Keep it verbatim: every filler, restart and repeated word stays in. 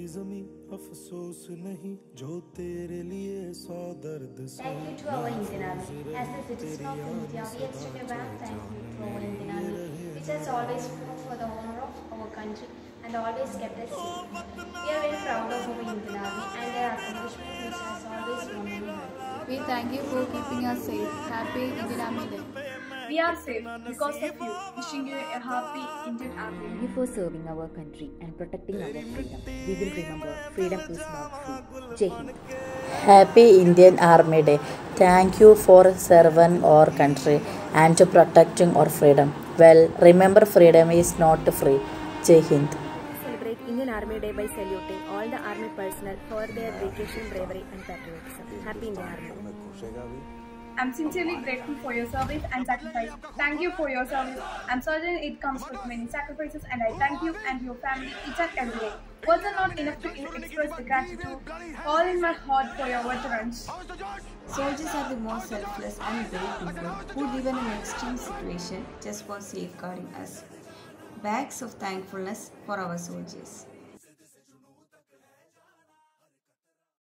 जमी अफसोस नहीं जो तेरे लिए सौ दर्द से Thank you to our Indian Army. As a citizen of India, we extend a warm thank you to our Indian Army, which has always fought for the honor of our country and always kept us safe. We are very proud of our Indian Army and their accomplishment, which has always won our heart. We thank you for keeping us safe. Happy Indian Army Day. We are safe because of you. Wishing you a happy Indian Army. Thank you for serving our country and protecting our freedom. We will remember freedom is not free. Jai Hind. Happy Indian Army Day. Thank you for serving our country and to protecting our freedom. Well, remember freedom is not free. Jai Hind. Celebrate Indian Army Day by saluting all the army personnel for their dedication, bravery and patriotism. Happy Indian Army. I'm sincerely grateful for your service and sacrifice. Thank you for your service. I'm certain it comes with many sacrifices, and I thank you and your family each and every day. Words are not enough to express the gratitude all in my heart for your veterans. Soldiers are the most selfless and brave people who live in an extreme situation just for safeguarding us. Bags of thankfulness for our soldiers.